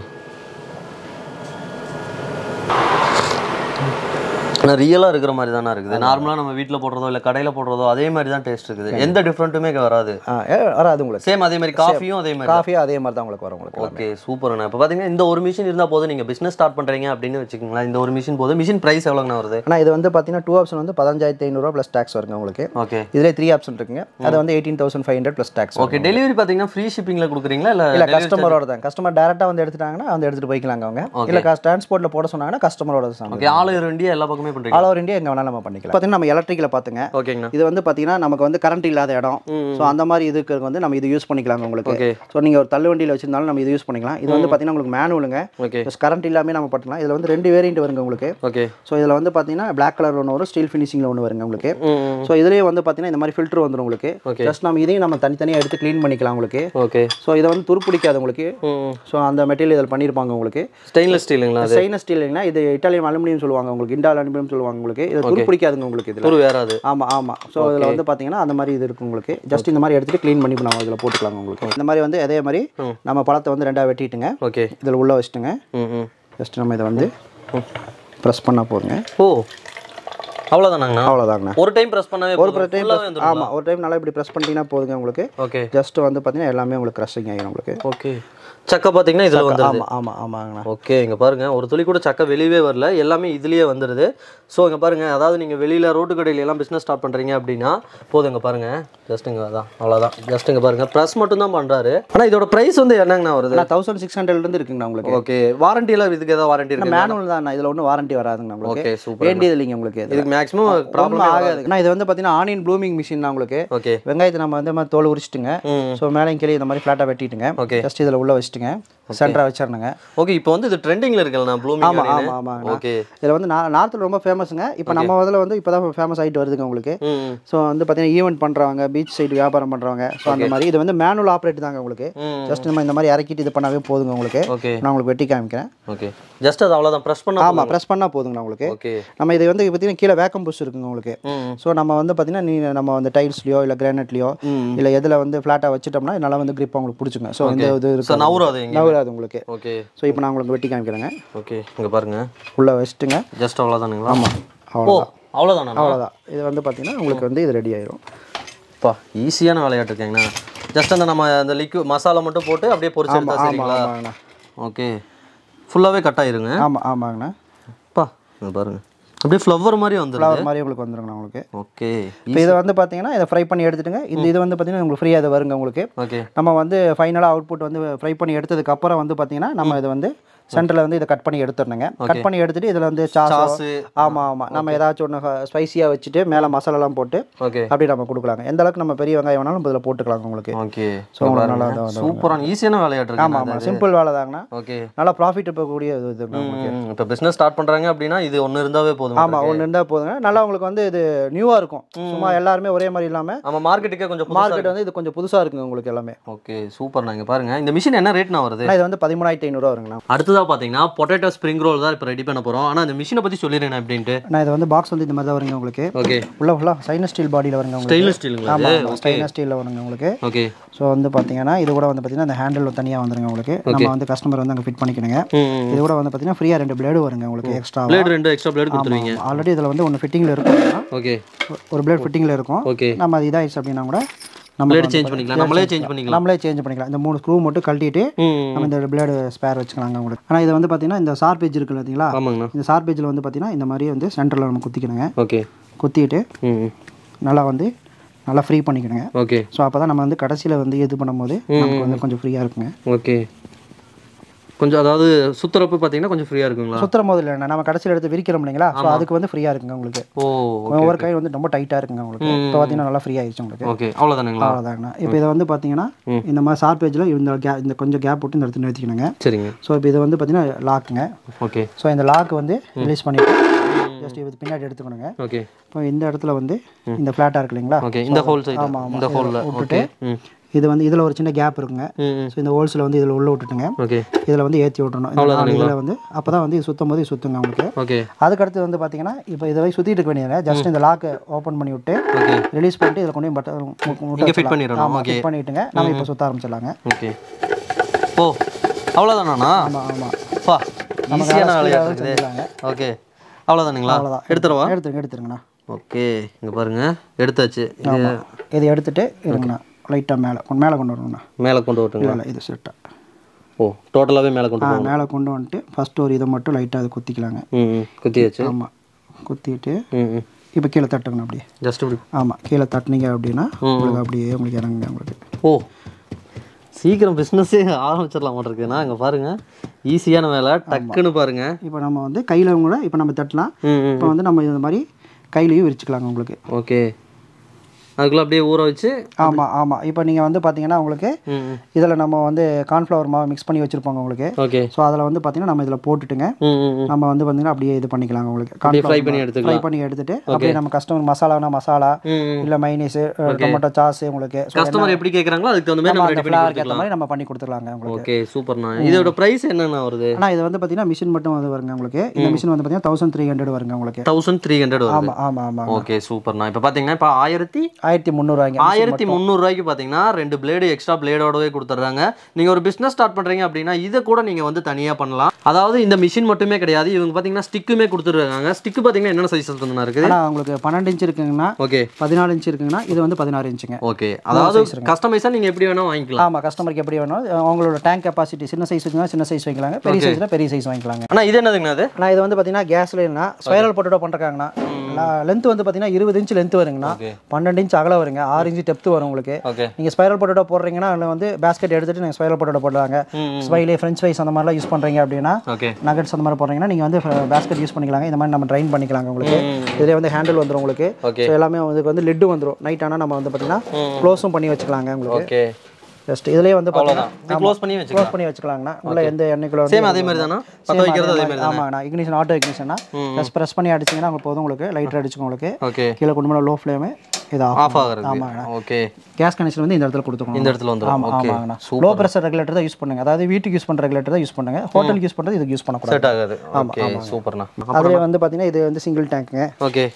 ஆனால் ரியலாக இருக்கிற மாதிரி தானே இருக்குது. நார்மலாக நம்ம வீட்டில் போடுறதோ இல்லை கடையில் போடுறதோ அதே மாதிரி தான் டேஸ்ட் இருக்குது. எந்த டிஃப்ரெண்ட்டுமே வராது. வராது உங்களுக்கு. சேம் அதே மாதிரி காஃபியும் அதே மாதிரி அதே மாதிரி தான் உங்களுக்கு வரும் உங்களுக்கு. ஓகே, சூப்பர்ண்ணா. இப்போ பார்த்தீங்கன்னா இந்த ஒரு மிஷின் இருந்தால் போதும், நீங்கள் பிஸ்னஸ் ஸ்டார்ட் பண்ணுறீங்க அப்படின்னு வச்சுக்கோங்களேன். இந்த ஒரு மிஷின் போதும். மிஷின் ப்ரைஸ் எவ்வளோங்கண்ணா வருது? ஆனால் இது வந்து பார்த்தீங்கன்னா 2 ஆப்ஷன் வந்து 15,500 ப்ளஸ் டேக்ஸ் வருங்க உங்களுக்கு. ஓகே. இதில் 3 ஆப்ஷன் இருக்குங்க. அது வந்து 18,500 ப்ளஸ் டேக்ஸ். ஓகே. டெலிவரி பார்த்தீங்கன்னா ஃப்ரீ ஷிப்பிங்கில் கொடுக்குறீங்களா இல்லை கஸ்டமரோட தான்? கஸ்டமர் டேரெக்டாக வந்து எடுத்துட்டாங்கன்னா வந்து எடுத்துகிட்டு போய்க்கலாங்க அவங்க. இல்லை டிரான்ஸ்போர்ட்டில் போட சொன்னாங்கன்னா கஸ்டமரோட தான். ஓகே. ஆல் ஓவர் இந்தியா எல்லா பக்கமே பண்ணுறீங்க? ஆல் ஓவர் இந்தியா எங்கே வேணாலும் நம்ம பண்ணிக்கலாம். பார்த்தீங்கன்னா நம்ம எலக்ட்ரிக்கில் பார்த்துங்க. ஓகேங்கண்ணா. இது வந்து பார்த்தீங்கன்னா நமக்கு வந்து கரண்ட் இல்லாத இடம். ஸோ அந்த மாதிரி இதுக்கு வந்து நம்ம இது யூஸ் பண்ணிக்கலாங்க உங்களுக்கு. ஸோ நீங்கள் ஒரு தள்ளு வண்டியில் வச்சிருந்தாலும் நம்ம இது யூஸ் பண்ணிக்கலாம். இது வந்து பார்த்தீங்கன்னா உங்களுக்கு மேனுவலுங்க. ஓகே. கரண்ட் இல்லாமல் நம்ம பண்ணலாம். இதில் வந்து 2 வேரியன்ட் வருங்க உங்களுக்கு. ஓகே. ஸோ இதில் வந்து பார்த்தீங்கன்னா பிளாக் கலர் ஒன்று வரும், ஸ்டீல் ஃபினிஷிங்கில் ஒன்று வருங்க உங்களுக்கு. ஸோ இதுலேயே வந்து பார்த்தீங்கன்னா இந்த மாதிரி ஃபில்டர் வந்துடும் உங்களுக்கு. ஜஸ்ட் நம்ம இதையும் நம்ம தனித்தனியாக எடுத்து க்ளீன் பண்ணிக்கலாம் உங்களுக்கு. ஓகே. ஸோ இதை வந்து துருப்பிடிக்காது உங்களுக்கு. ஸோ அந்த மெட்டீரியல் இதில் பண்ணியிருப்பாங்க உங்களுக்கு. ஸ்டெயின்லெஸ் ஸ்டீலுங்களா? ஸ்டெயின்லெஸ் ஸ்டீல்னா இது இட்டாலியன் அலுமினியம் சொல்லுவாங்க உங்களுக்கு. இண்டால் அலுமினியம் சொல்லுவாங்க உங்களுக்கு. இது துருப்பிடிக்காதுங்க உங்களுக்கு. இதில் வேறாது. ஆமாம். ஸோ இதில் வந்து பார்த்தீங்கன்னா அந்த மாதிரி இது இருக்கும் உங்களுக்கு. ஜஸ்ட் இந்த மாதிரி எடுத்துகிட்டு க்ளீன் பண்ணி நம்ம இதில் போட்டுக்கலாங்க உங்களுக்கு. இந்த மாதிரி வந்து அதே மாதிரி நம்ம பழத்தை வந்து 2ஆக வெட்டிட்டுங்க. ஓகே. இதில் உள்ளே வச்சுட்டுங்க. ஜஸ்ட் நம்ம இதை வந்து ப்ரெஸ் பண்ணால் போதுங்க. ஓ, அவ்வளோதானாங்கண்ணா? அவ்வளோதாங்கண்ணா. ஒரு டைம் ப்ரெஸ் பண்ணவே ஒரு டைம். ஆமாம், ஒரு டைம் நல்லா இப்படி ப்ரெஸ் பண்ணிட்டீங்கன்னா போதுங்க உங்களுக்கு. ஓகே. ஜஸ்ட் வந்து பார்த்தீங்கன்னா எல்லாமே உங்களுக்கு க்ரஷிங் ஆகிடும் உங்களுக்கு. ஓகே. சக்கை பார்த்தீங்கன்னா இதில் வந்து ஆமாங்கண்ணா. ஓகே. இங்கே பாருங்கள், ஒரு துளி கூட சக்கை வெளியவே வரல, எல்லாமே இதுலேயே வந்துடுது. ஸோ இங்கே பாருங்கள், அதாவது நீங்கள் வெளியில் ரோட்டு கடையில் எல்லாம் பிஸ்னஸ் ஸ்டார்ட் பண்ணுறீங்க அப்படின்னா போதும். இங்கே பாருங்கள், ஜஸ்ட்டுங்க அதான் அவ்வளோதான். ஜஸ்ட் இங்கே பாருங்கள், ப்ரெஸ் மட்டும் தான் பண்ணுறாரு. ஆனால் இதோட ப்ரைஸ் வந்து என்னங்கண்ணா வருது? 1600 இருக்குங்கண்ணா உங்களுக்கு. ஓகே. வாரண்டி எல்லாம் இதுக்கு ஏதாவது வாரண்டி இருக்கு? மேனுவல் தான், இதில் ஒன்றும் வாரண்டி வராதுங்க உங்களுக்கு. Okay, super. வேண்டியது இல்லைங்க உங்களுக்கு. இதுக்கு மேக்ஸிமம் ப்ராப்ளம் ஆகாதுங்கண்ணா. இது வந்து பார்த்தீங்கன்னா ஆனியன் ப்ளூமிங் மிஷின் தான் உங்களுக்கு. ஓகே. வெங்காயத்தை நம்ம வந்து மாதிரி தோல் உரிச்சிட்டுங்க. ஸோ மேலே கீழே இந்த மாதிரி ஃப்ளாட்டாக வெட்டிட்டுங்க. ஓகே. ஜஸ்ட் இதில் உள்ள வச்சுட்டுங்க, சென்டரா வச்சிரணுங்க. ஓகே. இப்போ வந்து இது ட்ரெண்டிங்ல இருக்குல்ல ப்ளூமிங். ஆமா. ஓகே. இதுல வந்து நார்த்ல ரொம்ப ஃபேமஸ்ங்க. இப்போ நம்ம முதல்ல வந்து இப்போதான் ஃபேமஸ் ஆயிட்டு வருதுங்க உங்களுக்கு. ஸோ வந்து பார்த்தீங்கன்னா ஈவெண்ட் பண்றவங்க, பீச் சைடு வியாபாரம் பண்றவங்க, ஸோ அந்த மாதிரி இது வந்து மேனுவல் ஆப்ரேட் தாங்க உங்களுக்கு. ஜஸ்ட் நம்ம இந்த மாதிரி இறக்கிட்டு இது பண்ணாவே போதுங்க உங்களுக்கு. நான் உங்களுக்கு வெட்டி காமிக்கிறேன். ஓகே. ஜஸ்ட் அது அவ்வளோதான், ப்ரெஸ் பண்ணா. ஆமா, ப்ரெஸ் பண்ணா போதுங்க உங்களுக்கு. ஓகே. நம்ம இது வந்து பார்த்தீங்கன்னா கீழே வேக்கம் புஷ் இருக்குங்க உங்களுக்கு. ஸோ நம்ம வந்து பார்த்தீங்கன்னா நம்ம வந்து டைல்ஸ்லயோ இல்லை கிரானைட்லயோ இல்லை எதில் வந்து ஃப்ளாட்டாக வச்சுட்டோம்னா நல்லா வந்து கிரிப் உங்களுக்கு பிடிச்சுங்க. ஸோ இந்த இது இருக்கு, நவுறாது உங்களுக்கு. ஓகே. ஸோ இப்போ நான் உங்களுக்கு வெட்டி காமிக்கிறேங்க. ஓகே. இங்கே பாருங்க, உள்ள வச்சுட்டுங்க. ஜஸ்ட் அவ்வளோதானுங்களா? ஆமாம், அவ்வளோதானா? அவ்வளோதான். இது வந்து பார்த்தீங்கன்னா உங்களுக்கு வந்து இது ரெடி ஆயிரும். பா, ஈஸியான விளையாட்டு இருக்கீங்கண்ணா. ஜஸ்ட் அந்த நம்ம அந்த லிக்விட் மசாலா மட்டும் போட்டு அப்படியே பொரிச்சு எடுத்தா சரிங்களா? ஓகே. ஃபுல்லாகவே கட் ஆயிருங்க. ஆமாங்கண்ணா. பா, இங்கே பாருங்க, அப்படியே ஃப்ளவர் மாதிரி வந்துடும். ஃப்ளவர் மாதிரி உங்களுக்கு வந்துருங்கண்ணா உங்களுக்கு. ஓகே. இப்போ இதை வந்து பார்த்தீங்கன்னா இதை ஃப்ரை பண்ணி எடுத்துட்டுங்க. இது வந்து பார்த்தீங்கன்னா உங்களுக்கு ஃப்ரீயாக இது வருங்க உங்களுக்கு. ஓகே. நம்ம வந்து ஃபைனலாக அவுட்புட் வந்து ஃப்ரை பண்ணி எடுத்ததுக்கு அப்புறம் வந்து பார்த்தீங்கன்னா நம்ம இதை வந்து சென்டரில் வந்து இதை கட் பண்ணி எடுத்துடணுங்க. கட் பண்ணி எடுத்துட்டு இதில் வந்து சாஸ், ஆமாம் நம்ம ஏதாச்சும் ஒன்று ஸ்பைசியாக வச்சுட்டு மேலே மசாலாலாம் போட்டு அப்படி நம்ம கொடுக்கலாங்க. எந்த அளவுக்கு நம்ம பெரிய வெங்காயம் வேணாலும் இதில் போட்டுக்கலாங்க உங்களுக்கு. ஓகே. ஸோ நல்லா சூப்பரான ஈஸியான விளையாட்டு. ஆமாம், சிம்பிள் வேலை தாங்கண்ணா. ஓகே. நல்லா ப்ராஃபிட் இருக்கக்கூடிய இது. இப்போ பிஸ்னஸ் ஸ்டார்ட் பண்ணுறாங்க அப்படின்னா இது ஒன்று இருந்தாவே போதும். ஆமாம், ஒன்று இருந்தால் போதுங்க. நல்லா உங்களுக்கு வந்து இது நியூவாக இருக்கும். சும்மா எல்லாருமே ஒரே மாதிரி இல்லாமல் நம்ம மார்க்கெட்டுக்கே கொஞ்சம் மார்க்கெட் வந்து இது கொஞ்சம் புதுசாக இருக்குங்க உங்களுக்கு எல்லாமே. Okay, super. நாங்கள் பாருங்கள், இந்த மிஷின் என்ன ரேட்னா வருது? இது வந்து 13,500 வருங்கண்ணா. அடுத்ததாக பார்த்தீங்கன்னா பொட்டேட்டோ ஸ்ப்ரிங் ரோல் தான் இப்போ ரெடி பண்ண போகிறோம். ஆனால் இந்த மிஷினை பற்றி சொல்லிடுறேன் அப்படின்ட்டு. நான் இது வந்து பாக்ஸ் வந்து இந்த மாதிரி தான் வருங்க உங்களுக்கு. ஓகே. ஃபுல்லாக ஸ்டைன்லெஸ் ஸ்டீல் பாடியில் வருங்க உங்களுக்கு. ஸ்டைன்லெஸ் ஸ்டீலுங்களா? ஆமாம், ஸ்டைன்லெஸ் ஸ்டீலில் வருங்க உங்களுக்கு. ஓகே. ஸோ வந்து பார்த்தீங்கன்னா இது கூட வந்து பார்த்தீங்கன்னா அந்த ஹேண்டில் தனியாக வந்துருங்க உங்களுக்கு. நம்ம வந்து கஸ்டமர் வந்து அங்கே ஃபிட் பண்ணிக்கணுங்க. இது கூட வந்து பார்த்தீங்கன்னா ஃப்ரீயாக 2 பிளேடு வருங்க உங்களுக்கு. எக்ஸ்ட்ரா பிளேடு 2 எக்ஸ்ட்ரா பிளேடு கொடுத்துருவீங்க. ஆல்ரெடி இதில் வந்து ஒன்று ஃபிட்டிங்கில் இருக்கும். ஓகே. ஒரு பிளேட் ஃபிட்டிங்கில் இருக்கும். ஓகே. நம்ம அது இதாகிடுச்சு அப்படின்னா கூட பிளேட் சேஞ்ச் பண்ணிக்கலாம், நம்மளே சேஞ்ச் பண்ணிக்கலாம். இந்த 3 ஸ்க்ரூ மட்டும் கழட்டிட்டு நம்ம இந்த பிளேடு ஸ்பேர் வச்சுக்கலாங்க உங்களுக்கு. ஆனால் இதை வந்து பார்த்தீங்கன்னா இந்த ஷார்ப் எட்ஜ் இருக்குது பார்த்தீங்களா? ஆமாங்கண்ணா. இந்த ஷார்ப் எட்ஜில் வந்து பார்த்தீங்கன்னா இந்த மாதிரி வந்து சென்டரில் நம்ம குத்திக்கணுங்க. ஓகே. குத்திட்டு நல்லா ஃப்ரீ பண்ணிக்கணுங்க. ஓகே. ஸோ அப்போ தான் நம்ம வந்து கடைசியில் வந்து இது பண்ணும்போது நமக்கு வந்து கொஞ்சம் ஃப்ரீயாக இருக்குங்க. ஓகே. கொஞ்சம் அதாவது சுத்துறப்ப பார்த்தீங்கன்னா கொஞ்சம் ஃப்ரீயாக இருக்குங்களா? சுத்துற போது இல்லைண்ணா, நம்ம கடைசியில் எடுத்து விரிக்கிறோம் இல்லைங்களா? ஸோ அதுக்கு வந்து ஃப்ரீயாக இருக்குங்க உங்களுக்கு. ஒவ்வொரு கை வந்து ரொம்ப டைட்டாக இருக்குங்க உங்களுக்கு. இப்போ பார்த்தீங்கன்னா நல்லா ஃப்ரீ ஆயிடுச்சு உங்களுக்கு. ஓகே, அவ்வளோதானுங்களா? அவ்வளோதாங்கண்ணா. இப்போ இதை வந்து பார்த்தீங்கன்னா இந்த மாதிரி ஷார்ப் எட்ஜில் இந்த கொஞ்சம் கேப் விட்டு இந்த இடத்துல நிறுத்திக்கணுங்க. சரிங்க. ஸோ இப்போ இது வந்து பார்த்தீங்கன்னா லாக்குங்க. ஓகே. ஸோ இந்த லாக் வந்து ரிலீஸ் பண்ணிட்டு ஜஸ்ட் இது பின்னாடி எடுத்துக்கணுங்க. ஓகே. இப்போ இந்த இடத்துல வந்து இந்த ஃப்ளாட்டாக இருக்கு இல்லைங்களா? ஓகே. இந்த ஹோல் சைடு. ஆமாம், இந்த ஹோலில் விட்டுட்டு இது வந்து இதில் ஒரு சின்ன கேப் இருக்குங்க. ஸோ இந்த ஹோல்ஸில் வந்து இதில் உள்ள விட்டுட்டுங்க. ஓகே. இதில் வந்து ஏற்றி விட்டுறணும். இதில் வந்து அப்போ தான் வந்து இது சுற்றும் போது சுற்றுங்க உங்களுக்கு. ஓகே. அதுக்கடுத்து வந்து பார்த்தீங்கன்னா இப்போ இதை சுற்றிட்டு இருக்க வேண்டியது ஜஸ்ட் இந்த லாக்கை ஓப்பன் பண்ணி விட்டு ரிலீஸ் பண்ணிட்டு இதில் கொண்டு போய் ஃபிட் பண்ணிடணும். ஓகே. ஃபிட் பண்ணிட்டுங்க நம்ம இப்போ சுற்ற ஆரம்பிச்சிடலாங்க. ஓகே. ஓ, அவ்வளோதானா? ஆமாம் ஆமாம். பா, ஈஸியான வேலையாக இருக்குது. ஓகே, அவ்வளோதானுங்களா? அவ்வளோதான். எடுத்துருவா? எடுத்துருங்கண்ணா. ஓகே, இங்கே பாருங்கள், எடுத்தாச்சு. இதை எடுத்துட்டு இருங்கண்ணா, லைட்டாக மேலே கொண்டு வரணும்ண்ணா. மேலே கொண்டு வரட்டுங்களா? இல்லை, இது செட்டாக. ஓ, டோட்டலாகவே மேலே கொண்டு வரணும். மேலே கொண்டு வந்துட்டு ஃபஸ்ட்டு ஒரு இதை மட்டும் லைட்டாக அது குத்திக்கலாங்க. குத்தியாச்சு. ஆமாம், குத்திட்டு இப்போ கீழே தட்டுங்கண்ணா. அப்படியே ஜஸ்ட் இப்படி. ஆமாம், கீழே தட்டுனீங்க அப்படின்னா உங்களுக்கு அப்படியே உங்களுக்கு இறங்குங்க உங்களுக்கு. ஓ, சீக்கிரம் பிஸ்னஸே ஆரம்பிச்சிடலாம் மாட்டிருக்குண்ணா. இங்கே பாருங்கள், ஈஸியான வேலை, டக்குன்னு பாருங்கள். இப்போ நம்ம வந்து கையில் கூட இப்போ நம்ம தட்டலாம். இப்போ வந்து நம்ம இந்த மாதிரி கையிலையும் விரிச்சுக்கலாங்க உங்களுக்கு. ஓகே. அதுக்குள்ளே அப்படியே ஊற வச்சு. ஆமாம் ஆமாம். இப்போ நீங்கள் வந்து பார்த்தீங்கன்னா உங்களுக்கு இதில் நம்ம வந்து கார்ன்ஃப்ளவர் மாவு மிக்ஸ் பண்ணி வச்சுருப்பாங்க உங்களுக்கு. ஓகே. ஸோ அதில் வந்து பார்த்தீங்கன்னா நம்ம இதில் போட்டுட்டுங்க நம்ம வந்து பார்த்தீங்கன்னா அப்படியே இது பண்ணிக்கலாங்க உங்களுக்கு. ஃப்ரை பண்ணி எடுத்துட்டு அப்படியே நம்ம கஸ்டமர் மசாலானா மசாலா இல்லை மைனீஸு டொமேட்டோ சாஸ் உங்களுக்கு கஸ்டமர் எப்படி கேட்குறாங்களோ அதுக்கு தகுந்த மாதிரி நம்ம ஏற்ற மாதிரி நம்ம பண்ணி கொடுத்துக்கலாங்க உங்களுக்கு. ஓகே, சூப்பர்ண்ணா. இதோட ப்ரைஸ் என்னென்ன வருது? ஆனால் இது வந்து பார்த்தீங்கன்னா மிஷின் மட்டும் வந்து வருங்க உங்களுக்கு. இந்த மிஷின் வந்து பார்த்தீங்கன்னா 1300 வருங்க உங்களுக்கு. 1300 வருது. ஆமாம் ஆமாம் ஆமாம். ஓகே, சூப்பர்ண்ணா. இப்போ பார்த்தீங்கன்னா இப்போ 1300 ரூபாய்க்கு பார்த்தீங்கன்னா 2 பிளேடு எக்ஸ்ட்ரா பிளேடோடவே கொடுத்துட்றாங்க. நீங்கள் ஒரு பிஸ்னஸ் ஸ்டார்ட் பண்ணுறீங்க அப்படின்னா இதை கூட நீங்கள் வந்து தனியாக பண்ணலாம். அதாவது இந்த மிஷின் மட்டுமே கிடையாது, இவங்க பார்த்தீங்கன்னா ஸ்டிக்குமே கொடுத்துருக்காங்க. ஸ்டிக்கு பார்த்தீங்கன்னா என்னென்ன சைஸஸ் வந்து இருக்குது? உங்களுக்கு 12 இன்ச் இருக்குங்கன்னா, ஓகே, 14 இன்ச் இருக்குங்கன்னா, இது வந்து 16 இன்ச்சுங்க. ஓகே, அதாவது கஸ்டமைஸாக நீங்கள் எப்படி வேணால் வாங்கிக்கலாம். ஆமாம், கஸ்டமருக்கு எப்படி வேணும், அவங்களோட டேங்க் கெப்பாசிட்டி சின்ன சைஸ் இருக்குன்னா சின்ன சைஸ் வாங்கிக்கலாங்க, பெரிய சைஸ்னா பெரிய சைஸ் வாங்கிக்கலாங்க. ஆனால் இது என்னதுங்கண்ணா? அது ஆனால் இது வந்து பார்த்தீங்கன்னா கேஸ்ல இல்லைன்னா ஸ்பைரல் பொட்டேட்டோ பண்ணுறாங்கன்னா லென்த் வந்து பார்த்தீங்கன்னா 20 இன்ச் லென்த் வருங்கண்ணா, 12 இன்ச் அகலம் வருங்க, 6 இன்ச் டெப்த் வரும் உங்களுக்கு. நீங்கள் ஸ்பைரல் பொட்டேட்டோ போடுறீங்கன்னா அதில் வந்து பேஸ்கெட் எடுத்துட்டு நீங்கள் ஸ்பைரல் பொட்டேட்டோ போடுறாங்க, ஸ்மைலி ஃப்ரெஞ்ச் ஃப்ரைஸ் அந்த மாதிரிலாம் யூஸ் பண்ணுறீங்க அப்படின்னா, நகட்ஸ் அந்த மாதிரி போடுறீங்கன்னா நீங்கள் வந்து பேஸ்கெட் யூஸ் பண்ணிக்கலாங்க. இந்த மாதிரி நம்ம ட்ரைன் பண்ணிக்கலாங்க உங்களுக்கு. இதிலே வந்து ஹேண்டில் வந்துடும் உங்களுக்கு. ஸோ எல்லாமே இதுக்கு வந்து லிட்டு வந்துடும். நைட் ஆனால் நம்ம வந்து பார்த்தீங்கன்னா க்ளோஸும் பண்ணி வச்சுக்கலாங்க உங்களுக்கு. ஜஸ்ட் இதுலயே வந்து பாத்தீங்கன்னா க்ளோஸ் பண்ணி வச்சுக்கலாங்கண்ணா. உள்ள எந்த எண்ணெய்க்குள்ள சேம் அதே மாதிரி தானா பத்த வைக்கிறது அதே மாதிரி தானா? ஆமாண்ணா, இக்னிஷன் ஆட்டோ இக்னிஷன்னா ஜஸ்ட் பிரஸ் பண்ணி அடிச்சீங்கன்னா உங்களுக்கு போதும். உங்களுக்கு லைட்டர் அடிச்சுக்கும் உங்களுக்கு. ஓகே, கீழே கொண்டு போனா லோ ஃப்ளேம் இது ஆஃப் ஆகுறது. ஆமாண்ணா. ஓகே, கேஸ் கனெக்ஷன் வந்து இந்த இடத்துல கொடுத்துக்கணும். இந்த இடத்துல வந்துரும். ஓகே, ஆமாண்ணா. லோ பிரஷர் ரெகுலேட்டர் தான் யூஸ் பண்ணுங்க. அதாவது வீட்டுக்கு யூஸ் பண்ற ரெகுலேட்டர் தான் யூஸ் பண்ணுங்க. ஹோட்டலுக்கு யூஸ் பண்றது இதுக்கு யூஸ் பண்ண கூடாது. செட் ஆகாது. ஓகே, சூப்பர்ண்ணா. அதுல வந்து பாத்தீங்கன்னா இது வந்து சிங்கிள் டேங்க்ங்க. ஓகே.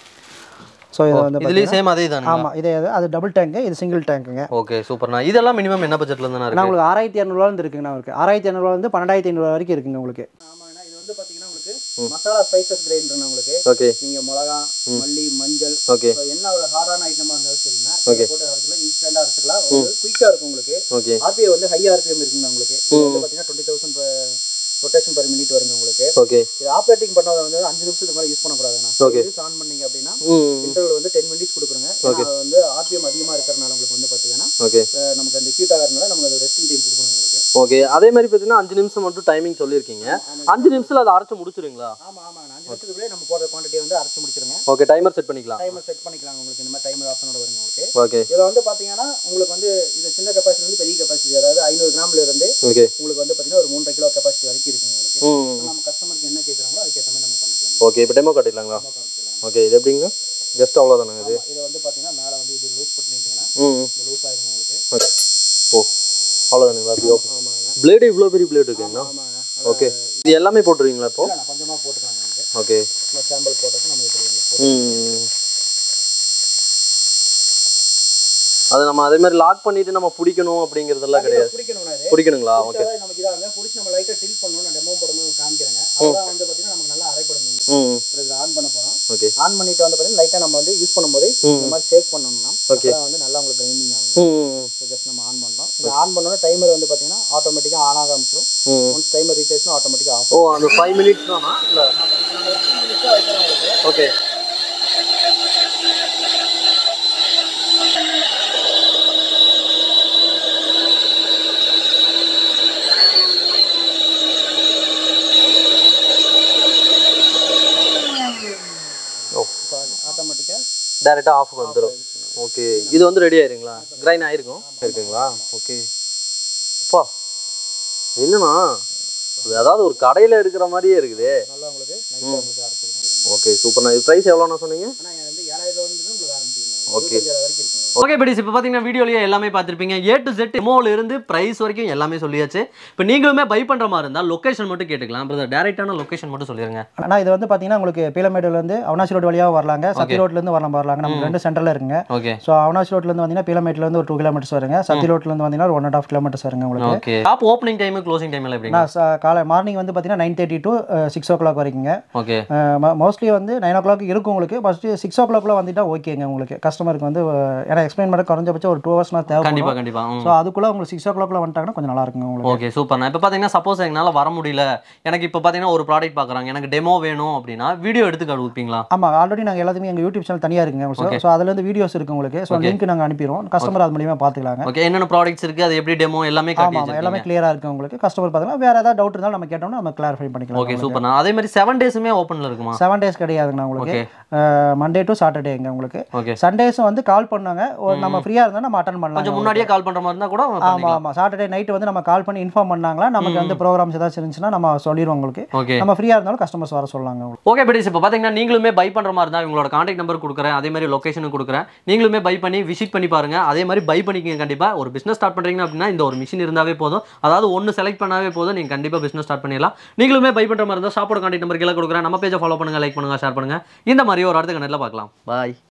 ஸோ இது வந்து இதுலேயும் சேம் அதே தானே? ஆமாம், இதே அது டபுள் டேங்கு, இது சிங்கிள் டேங்க்குங்க. ஓகே, சூப்பர்ண்ணா. இதெல்லாம் மினிமம் என்ன பட்ஜெட்டில் இருந்தா இருக்கு? உங்களுக்கு 6200 இருக்குங்கண்ணா. உங்களுக்கு 6200 வந்து 12500 வரைக்கும் இருக்குங்க உங்களுக்கு. ஆமாண்ணா, இது வந்து பார்த்தீங்கன்னா உங்களுக்கு மசாலா ஸ்பைசஸ் கிரைண்டர்னா உங்களுக்கு. ஓகே, நீங்கள் மிளகா, மல்லி, மஞ்சள், ஓகே, என்ன ஒரு ஹார்டான ஐட்டமாக இருந்தாலும் சரிங்களா, போட்டு அரைச்சிக்கலாம், இன்ஸ்டன்ட்டாக அரைச்சிக்கலாம். குயிக்காக இருக்கும் உங்களுக்கு. ஓகே, ஆர்பிஎம் வந்து ஹை ஆர்பிஎம் இருக்குங்க உங்களுக்கு. வந்து பார்த்தீங்கன்னா 20,000 ரொட்டேஷன் பர் மினிட் வருங்க உங்களுக்கு. ஓகே, இது ஆப்ரேட்டிங் பண்ணது வந்து 5 நிமிஷத்துக்கு மேலே யூஸ் பண்ணக்கூடாதுண்ணா. ஓகே, ஆன் பண்ணீங்க அப்படின்னா இன்டர்வல் வந்து 10 மினிட்ஸ் கொடுக்குறோங்க. ஓகே, வந்து ஆர்பிஎம் அதிகமாக இருக்கிறனால உங்களுக்கு வந்து பார்த்தீங்கன்னா ஓகே நமக்கு அந்த ஹீட் ஆகிறதுனால நமக்கு அது ரெஸ்டிங் டைம் கொடுக்கணும் உங்களுக்கு. ஓகே, அதே மாதிரி பார்த்தீங்கன்னா 5 நிமிஷம் மட்டும் டைமிங் சொல்லியிருக்கீங்க. 5 நிமிஷத்தில் அதை அரைச்சு முடிச்சிருங்களா? ஆமாம் ஆமாம், 5 நிமிஷத்துக்குள்ளே நம்ம போடுற குவான்டிட்டியை வந்து அரைச்சு முடிச்சிருங்க. ஓகே, டைமர் செட் பண்ணிக்கலாம். உங்களுக்கு இந்த மாதிரி டைமர் ஆப்ஷனோட வருங்க உங்களுக்கு. ஓகே, இதில் வந்து பார்த்தீங்கன்னா உங்களுக்கு வந்து இது சின்ன கெப்பாசிட்டி வந்து பெரிய கெப்பாசிட்டி, அதாவது 500 கிராம்ல இருந்து ஓகே உங்களுக்கு வந்து பார்த்தீங்கன்னா ஒரு 3.5 கிலோ கெப்பாசிட்டி வரைக்கும் இருக்குங்க உங்களுக்கு. நம்ம கஸ்டமருக்கு என்ன கேட்குறாங்களோ அதுக்கேற்ற மாதிரி நம்ம பண்ணிக்கலாம். ஓகே, இப்போ டெமோ காட்டிடலாங்களா? ஓகே, இது எப்படிங்க? ஜஸ்ட் அவ்வளோதானே இது? இதை வந்து பார்த்தீங்கன்னா மேலே வந்து இது லூஸ் பண்ணிட்டீங்கன்னா இது லூஸ் ஆகிருங்க உங்களுக்கு. ஓ, அவ்வளோதானுங்களா? ஆமாங்க. பிளேடு இவ்வளோ பெரிய பிளேடு இருக்குங்கண்ணா? ஆமாங்க. ஓகே, இது எல்லாமே போட்டுருவீங்களா இப்போ? கொஞ்சமாக போட்டுக்கலாங்க. ஓகே, சாம்பிள் போட்டுட்டு நம்ம இப்படி அது நம்ம அதே மாதிரி லாக் பண்ணிட்டு நம்ம பிடிக்கணும் அப்படிங்கிறதெல்லாம் கிடையாது. பிடிக்கணுங்களா? ஓகே, நமக்கு இதாக பிடிச்சி நம்ம லைட்டாக டில் பண்ணணும். நான் டெமோ போடும்போது காமிக்கிறேங்க. அதெல்லாம் வந்து பார்த்தீங்கன்னா நமக்கு நல்லா அரைப்படுங்க. இது ஆன் பண்ண போகிறோம். ஓகே, ஆன் பண்ணிட்டு வந்து பார்த்தீங்கன்னா லைட்டாக நம்ம வந்து யூஸ் பண்ணும்போது இந்த மாதிரி ஷேக் பண்ணணும்னா அப்புறம் வந்து நல்லா உங்களுக்கு கிரைண்டிங் ஆகும். ஸோ ஜஸ்ட் நம்ம ஆன் பண்ணுறோம். இது ஆன் பண்ணோன்னா டைமர் வந்து பார்த்தீங்கன்னா ஆட்டோமேட்டிக்காக ஆன் ஆக ஆரம்பிச்சிடும். ஒன்ஸ் டைமர் ரீச் ஆச்சுன்னா ஆட்டோமேட்டிக்காக ஆஃப். ஓ அந்த 5 minutes தானா இல்லை? ஓகே ஆட்டோமேட்டிக்காக டைரெக்டாக ஆஃப் வந்துடும். ஓகே இது வந்து ரெடி ஆயிருங்களா? கிரைண்ட் ஆயிருக்கும் இருக்குங்களா? ஓகே அப்பா என்னண்ணா அதாவது ஒரு கடையில் இருக்கிற மாதிரியே இருக்குது. நல்லா உங்களுக்கு நைஸாக உங்களுக்கு அரைச்சிருக்கோம். ஓகே சூப்பர்ண்ணா. இது ப்ரைஸ் எவ்வளோண்ணா சொன்னீங்க? ஆனால் வந்து 7000 உங்களுக்கு ஆரம்பிச்சிருக்கோம். ஓகே வரைக்கும் இருக்குங்க. ஓகே படிஸ் இப்போ பார்த்தீங்கன்னா வீடியோலேயே எல்லாமே பார்த்துருப்பீங்க. A to Z டெமோல இருந்து ப்ரைஸ் வரைக்கும் எல்லாமே சொல்லியாச்சு. இப்போ நீங்களுமே பை பண்ணுற மாதிரி இருந்தால் லொக்கேஷன் மட்டும் கேட்டுக்கலாம். பிரதர் டேரெக்டான லொக்கேஷன் மட்டும் சொல்லிடுங்க. ஆனால் இது வந்து பார்த்தீங்கன்னா உங்களுக்கு பீலமேடுலேருந்து அவனாசி ரோடு வழியாக வரலாங்க, சத்தி ரோட்லேருந்து வரலாங்க. நம்ம 2 சென்டரில் இருக்குங்க. ஓகே ஸோ அவனாசி ரோட்லேருந்து வந்தீங்கன்னா பீலமேட்லேருந்து ஒரு 2 kilometers வருங்க. சத்தி ரோட்லேருந்து வந்தீங்கன்னா ஒரு 1.5 kilometers வருங்க உங்களுக்கு. Okay shop opening time closing time எல்லாம் எப்படிங்க? காலை மார்னிங் வந்து பார்த்தீங்கன்னா 9:30 to 6 o'clock வரைக்குங்க. ஓகே மோஸ்ட்லி வந்து 9 o'clock இருக்கும் உங்களுக்கு. ஃபஸ்ட்டு 6 o'clock வந்துட்டா ஓகேங்க உங்களுக்கு. கஸ்டமருக்கு வந்து ஏன்னா எக்ஸ்பிளைன் பண்ண குறைஞ்சபட்சம் ஒரு 2 hours தேவை. கண்டிப்பாக கண்டிப்பாக. ஸோ அதுக்குள்ளே உங்களுக்கு 6 o'clock வந்துட்டாங்கன்னா கொஞ்சம் நல்லா இருக்குங்க உங்களுக்கு. Okay super. நான் இப்போ பார்த்தீங்கன்னா சப்போஸ் எங்களால் வர முடியல, எனக்கு இப்போ பார்த்தீங்கன்னா ஒரு ப்ராடக்ட் பார்க்குறாங்க, எனக்கு டெமோ வேணும் அப்படின்னா வீடியோ எடுத்து கொடுப்பீங்களா? ஆமாம் ஆல்ரெடி நாங்கள் எல்லாத்தையுமே எங்கள் யூடியூப் சேனல் தனியாக இருக்குங்க. ஸோ அதுலேருந்து வீடியோஸ் இருக்குது உங்களுக்கு. ஸோ லிங்க் நாங்கள் அனுப்பிடுவோம். கஸ்டமர் அது மூலியமாக பார்த்துக்கலாங்க. ஓகே என்னென்ன ப்ராடக்ட்ஸ் இருக்குது, அது எப்படி டெமோ எல்லாமே காட்டி ஆமாம் எல்லாமே கிளியராக இருக்குது உங்களுக்கு. கஸ்டமர் பார்த்தீங்கன்னா வேறு ஏதாவது டவுட் இருந்தாலும் நம்ம கேட்டோம்னா நம்ம கிளாரிஃபை பண்ணிக்கலாம். Okay super. அதே மாதிரி 7 டேஸுமே ஓப்பனில் இருக்குமா? 7 days கிடையாதுங்கண்ணா உங்களுக்கு. மண்டே டு சாட்டர்டேங்க உங்களுக்கு. ஓகே சண்டேஸும் வந்து கால் பண்ணாங்க, நம்ம ஃப்ரீயாக இருந்தால் நம்ம அட்டன் பண்ணலாம். கொஞ்சம் முன்னாடியே கால் பண்ணுற மாதிரி இருந்தால் கூட. ஆமாம் ஆமாம் சாட்டர்டே நைட்டு வந்து நம்ம கால் பண்ணி இன்ஃபார்ம் பண்ணாங்களா நமக்கு வந்து ப்ரோக்ராம்ஸ் ஏதாச்சும் இருந்துச்சுன்னா நம்ம சொல்லிடுவோம் உங்களுக்கு. ஓகே நம்ம ஃப்ரீயாக இருந்தாலும் கஸ்டமர்ஸ் வர சொல்லலாங்க. ஓகே படிஸ் இப்போ பார்த்தீங்கன்னா நீங்களுமே பை பண்ணுற மாதிரி இருந்தால் இவங்களோட கான்டாக்ட் நம்பர் கொடுக்குறேன், அதே மாதிரி லொக்கேஷனும் கொடுக்குறேன். நீங்களுமே பை பண்ணி விசிட் பண்ணி பாருங்கள். அதே மாதிரி பை பண்ணிக்கிங்க. கண்டிப்பாக ஒரு பிஸ்னஸ் ஸ்டார்ட் பண்ணுறீங்க அப்படின்னா இந்த ஒரு மிஷின் இருந்தாவே போதும், அதாவது ஒன்று செலக்ட் பண்ணாவே போதும், நீங்கள் கண்டிப்பாக பிஸ்னஸ் ஸ்டார்ட் பண்ணிடலாம். நீங்களுமே பை பண்ணுற மாதிரி இருந்தால் ஷாப்போட கான்டாக்ட் நம்பர் கீழே கொடுக்குறேன். நம்ம பேஜை ஃபாலோ பண்ணுங்கள், லைக் பண்ணுங்கள், ஷேர் பண்ணுங்கள். இந்த மாதிரி ஒரு அடுத்த கணக்கில் பார்க்கலாம். பாய்.